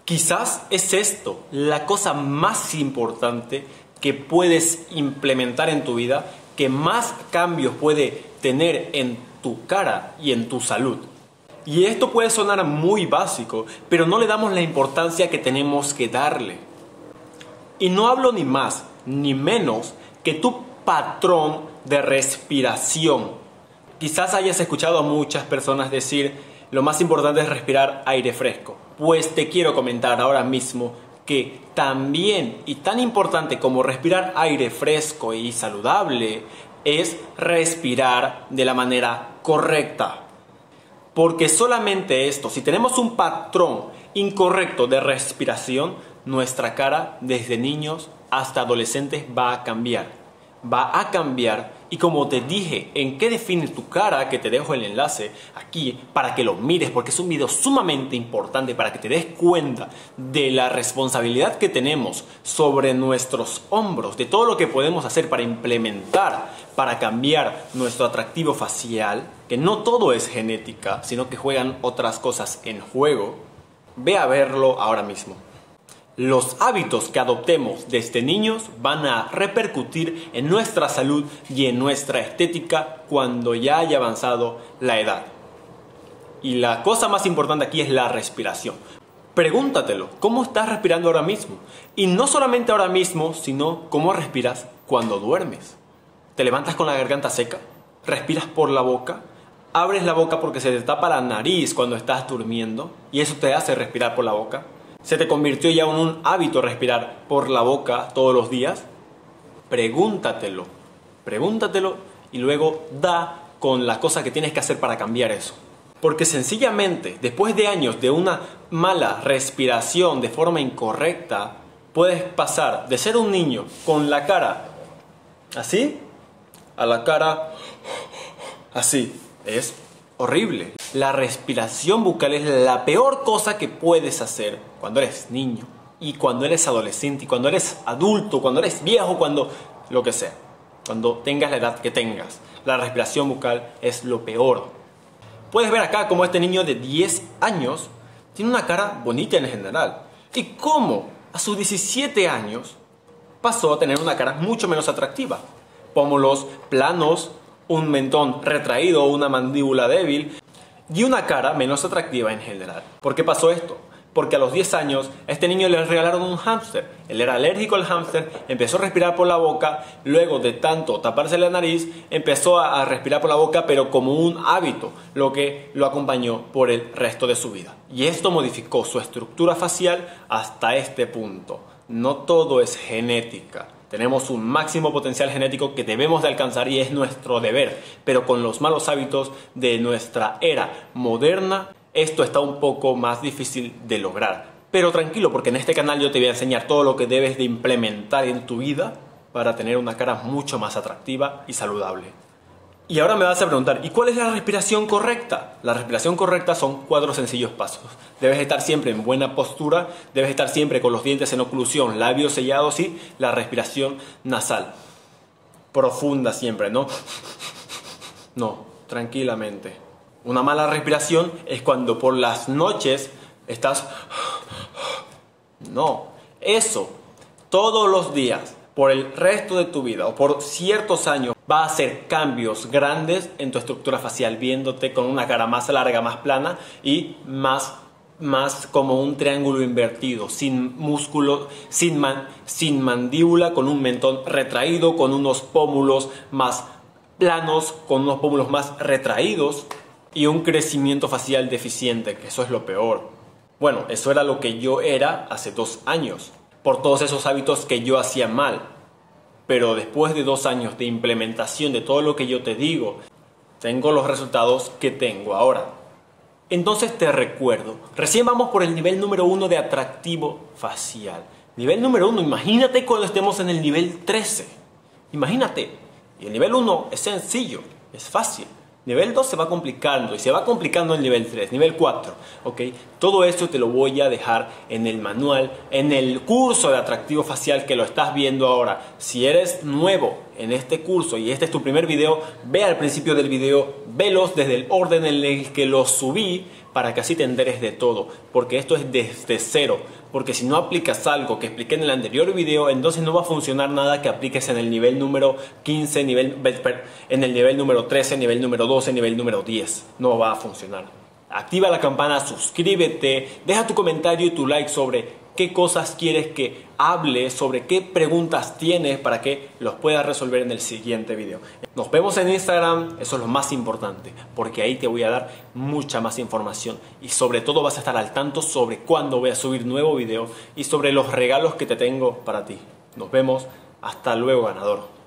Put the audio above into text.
Quizás es esto la cosa más importante que puedes implementar en tu vida, que más cambios puede tener en tu cara y en tu salud. Y esto puede sonar muy básico, pero no le damos la importancia que tenemos que darle. Y no hablo ni más ni menos que tu patrón de respiración. Quizás hayas escuchado a muchas personas decir: lo más importante es respirar aire fresco. Pues te quiero comentar ahora mismo que también, y tan importante como respirar aire fresco y saludable, es respirar de la manera correcta. Porque solamente esto, si tenemos un patrón incorrecto de respiración, nuestra cara desde niños hasta adolescentes va a cambiar. Va a cambiar, y como te dije, ¿en qué define tu cara? Que te dejo el enlace aquí para que lo mires, porque es un video sumamente importante para que te des cuenta de la responsabilidad que tenemos sobre nuestros hombros, de todo lo que podemos hacer para implementar, para cambiar nuestro atractivo facial, que no todo es genética, sino que juegan otras cosas en juego. Ve a verlo ahora mismo. Los hábitos que adoptemos desde niños van a repercutir en nuestra salud y en nuestra estética cuando ya haya avanzado la edad. Y la cosa más importante aquí es la respiración. Pregúntatelo, ¿cómo estás respirando ahora mismo? Y no solamente ahora mismo, sino cómo respiras cuando duermes. ¿Te levantas con la garganta seca? ¿Respiras por la boca? ¿Abres la boca porque se te tapa la nariz cuando estás durmiendo? ¿Y eso te hace respirar por la boca? ¿Se te convirtió ya en un hábito respirar por la boca todos los días? Pregúntatelo y luego da con la cosa que tienes que hacer para cambiar eso. Porque sencillamente, después de años de una mala respiración de forma incorrecta, puedes pasar de ser un niño con la cara así a la cara así. Es horrible. La respiración bucal es la peor cosa que puedes hacer cuando eres niño, y cuando eres adolescente, y cuando eres adulto, cuando eres viejo, cuando lo que sea, cuando tengas la edad que tengas. La respiración bucal es lo peor. Puedes ver acá cómo este niño de 10 años tiene una cara bonita en general, y cómo a sus 17 años pasó a tener una cara mucho menos atractiva. Pómulos planos, un mentón retraído, una mandíbula débil y una cara menos atractiva en general. ¿Por qué pasó esto? Porque a los 10 años a este niño le regalaron un hámster. Él era alérgico al hámster, empezó a respirar por la boca, luego de tanto taparse la nariz, empezó a respirar por la boca, pero como un hábito, lo que lo acompañó por el resto de su vida. Y esto modificó su estructura facial hasta este punto. No todo es genética. Tenemos un máximo potencial genético que debemos de alcanzar y es nuestro deber. Pero con los malos hábitos de nuestra era moderna, esto está un poco más difícil de lograr. Pero tranquilo, porque en este canal yo te voy a enseñar todo lo que debes de implementar en tu vida para tener una cara mucho más atractiva y saludable. Y ahora me vas a preguntar, ¿y cuál es la respiración correcta? La respiración correcta son 4 sencillos pasos. Debes estar siempre en buena postura, debes estar siempre con los dientes en oclusión, labios sellados y la respiración nasal. Profunda siempre, ¿no? No, tranquilamente. Una mala respiración es cuando por las noches estás... No, eso todos los días, por el resto de tu vida o por ciertos años, va a hacer cambios grandes en tu estructura facial, viéndote con una cara más larga, más plana y más como un triángulo invertido, sin músculo, sin mandíbula, con un mentón retraído, con unos pómulos más planos, con unos pómulos más retraídos y un crecimiento facial deficiente, que eso es lo peor. Bueno, eso era lo que yo era hace 2 años, por todos esos hábitos que yo hacía mal. Pero después de 2 años de implementación de todo lo que yo te digo, tengo los resultados que tengo ahora. Entonces te recuerdo, recién vamos por el nivel número 1 de atractivo facial. Nivel número 1, imagínate cuando estemos en el nivel 13. Imagínate. Y el nivel 1 es sencillo, es fácil. Nivel 2 se va complicando y se va complicando el nivel 3, nivel 4, ¿ok? Todo esto te lo voy a dejar en el manual, en el curso de atractivo facial que lo estás viendo ahora. Si eres nuevo en este curso y este es tu primer video, ve al principio del video, velos desde el orden en el que los subí para que así te enteres de todo, porque esto es desde cero, porque si no aplicas algo que expliqué en el anterior video, entonces no va a funcionar nada que apliques en el nivel número 15, en el nivel número 13, nivel número 12, nivel número 10, no va a funcionar. Activa la campana, suscríbete, deja tu comentario y tu like sobre qué cosas quieres que hable, sobre qué preguntas tienes para que los puedas resolver en el siguiente video. Nos vemos en Instagram, eso es lo más importante, porque ahí te voy a dar mucha más información y sobre todo vas a estar al tanto sobre cuándo voy a subir nuevo video y sobre los regalos que te tengo para ti. Nos vemos, hasta luego, ganador.